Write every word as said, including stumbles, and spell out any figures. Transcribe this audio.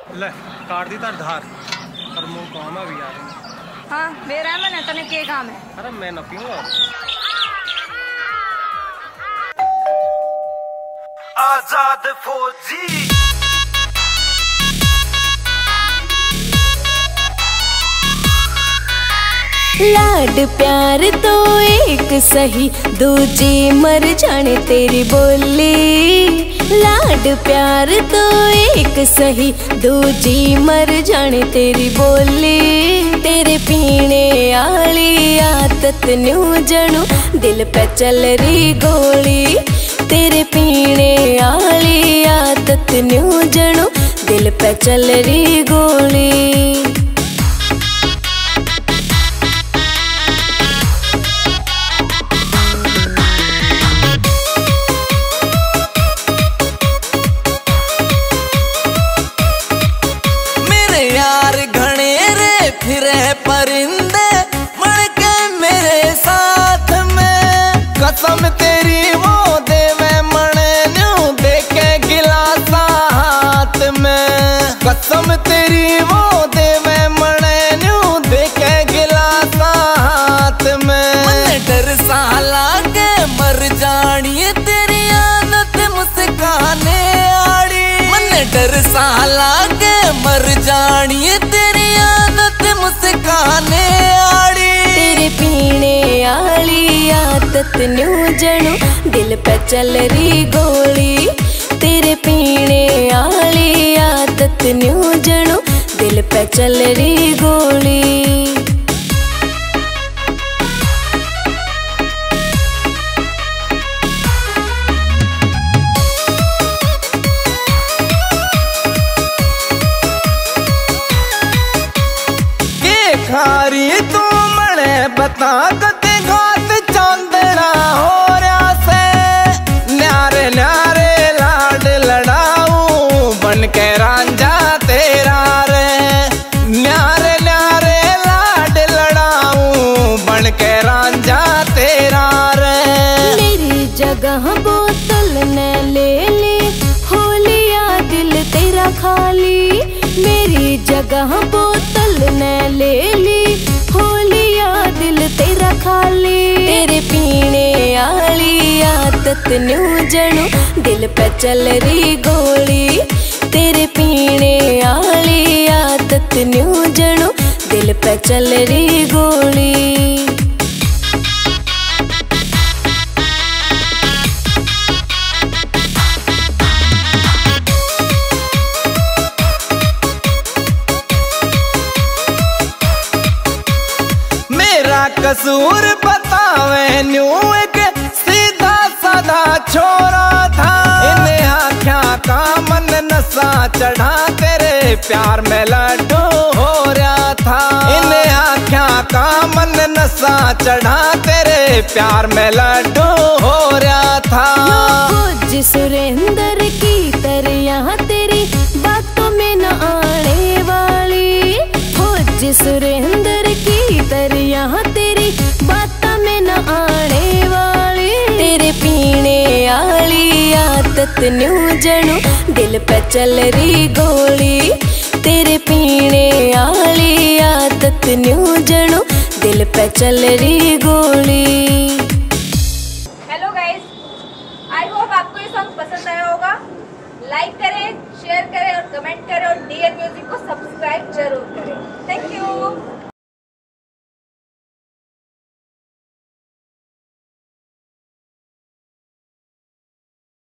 ले काट दी तार धार पर मुंह काम है भी यार। हाँ मेरा है मैंने तने के काम है। अरे मैं न पीऊंगा। आजाद फौजी लाड प्यार तो एक सही दूजी मर जाने तेरी बोली। लाड प्यार तो एक सही दूजी मर जाने तेरी बोली। तेरे पीने आली आदत न्यू जनू दिल पे चल रही गोली। तेरे पीने आली आदत न्यू जनू दिल पे चल रही गोली। फिरे परिंदे मर के मेरे साथ में कसम तेरी वो देवे मने न्यू देके गिलासा हाथ में। कसम तेरी वो देवे मने न्यू देके गिलासा हाथ में। मन डर सा लागे मर जानी तेरी आदत मुस्काने आड़ी। मन डर सा लागे मर जानी तेरी मुस्काने आड़ी। तेरे पीने आली आदत न्यू जनू दिल पे चल रही गोली। तेरे पीने आली आदत न्यू जनू दिल पे चल रही गोली। खारी तू मने बता कते घात चांदना हो रहा से। न्यारे न्यारे लाड लड़ाऊं बन के रांझा तेरा रे। न्यारे न्यारे लाड लड़ाऊं बन के रांझा तेरा रे। मेरी जगह बोतल ने ले ली हो लिया दिल तेरा खाली। मेरी जगह बोतल ने ले ली हो लिया दिल तेरा खाली। तेरे पीने आली आदत न्यू जनू दिल पे चल रही गोली। तेरे पीने आली आदत न्यू जनू दिल पे चल रही गोली। कसूर बतावे न्यू एक सीधा साधा छोरा था। इन्हें आख्या का मन नशा चढ़ा तेरे प्यार में लड्डू हो रहा था। इन्हें आख्या का मन नशा चढ़ा तेरे प्यार में लड्डू हो रहा था। फौजी सुरेंद्र की तरह तेरी बातों में न आने वाली। फौजी सुरेंद्र की तरह तेरी बातों में न आने वाली। तेरे पीने आली आदत न्यू जनू दिल पे चल रही गोली। तेरे पीने आली आदत न्यू जनू दिल पे चल रही गोली। हेलो गाइस, आई होप आपको ये सॉन्ग पसंद आया होगा। लाइक करें, शेयर करें और कमेंट करें और डीएन म्यूजिक को